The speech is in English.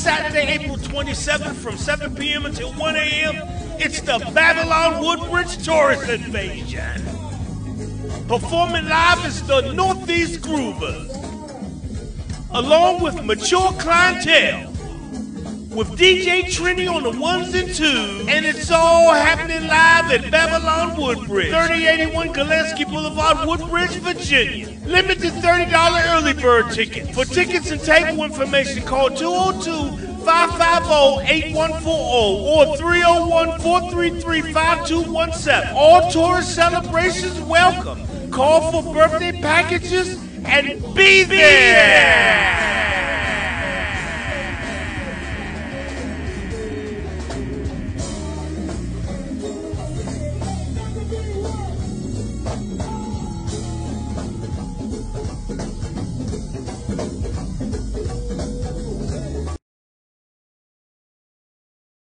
Saturday, April 27th from 7 p.m. until 1 a.m., it's the Babylon Woodbridge Taurus Invasion. Performing live is the Northeast Groovers, along with mature clientele, with DJ Trini on the ones and twos, and it's all happening live at Babylon Woodbridge, 3081 Gillespie Boulevard, Woodbridge, Virginia. Limited $30 early bird ticket. For tickets and table information, call 202-550-8140 or 301-433-5217. All Taurus celebrations welcome. Call for birthday packages and be there.